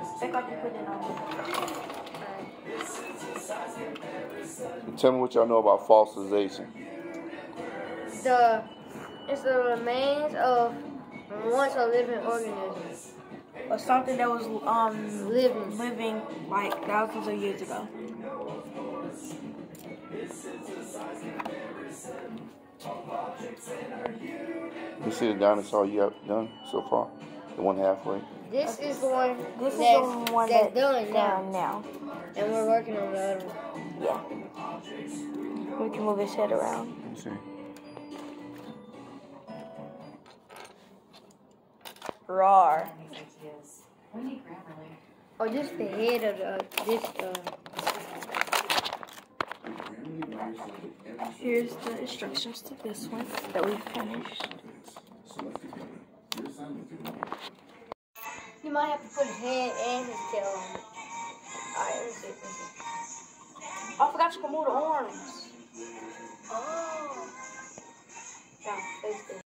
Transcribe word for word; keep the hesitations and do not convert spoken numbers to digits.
Act like you put it on. Tell me what y'all know about fossilization. The it's the remains of once a living organism. Or something that was um Living. living like thousands of years ago. You see the dinosaur you have done so far? The one halfway? This is the one This is that's, the one that's that's done now. down now. And we're working on the other one. Yeah. We can move his head around. Let me see. Roar. Oh, this is the head of the, uh, this, uh... Here's the instructions to this one that we finished. You might have to put his head and his tail on it. Alright, let's see, let's see. Oh, I forgot you can move the arms. Oh. Now, face this.